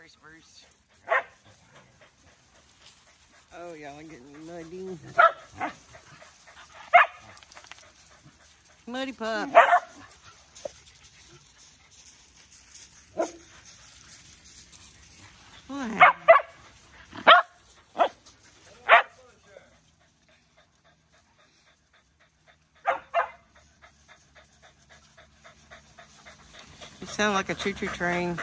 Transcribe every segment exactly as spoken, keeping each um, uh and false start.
Sorry, Spruce. Oh, y'all are getting muddy. Muddy pup. What happened? You sound like a choo-choo train.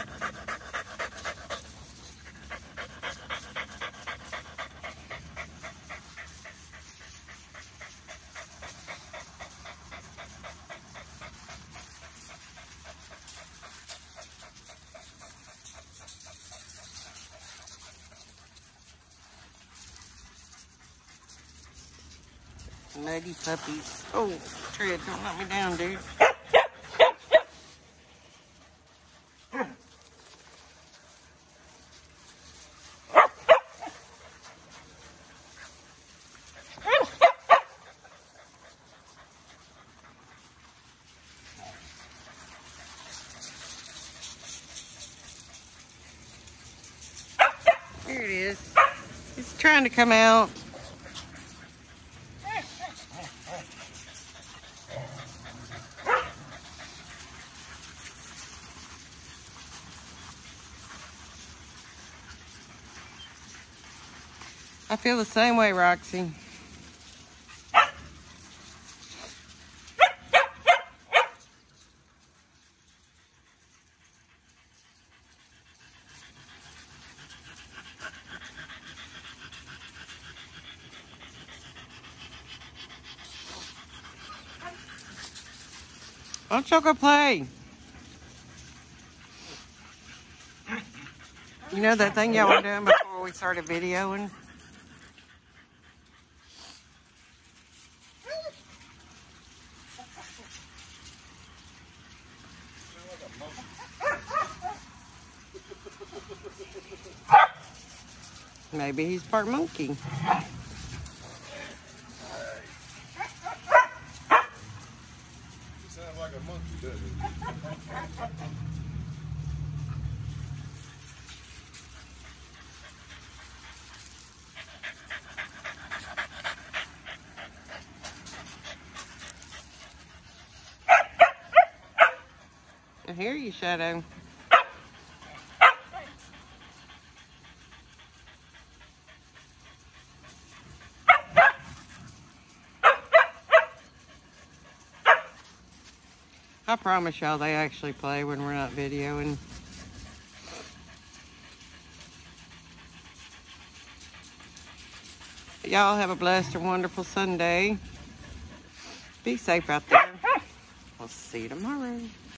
Muddy puppies. Oh, Tread, don't let me down, dude. Here it is. It's trying to come out. I feel the same way, Roxy. Why don't y'all go play? You know that thing y'all were doing before we started videoing? Maybe he's part monkey. You sound like a monkey, doesn't it? I hear you, Shadow. I promise y'all they actually play when we're not videoing. Y'all have a blessed and wonderful Sunday. Be safe out there. We'll see you tomorrow.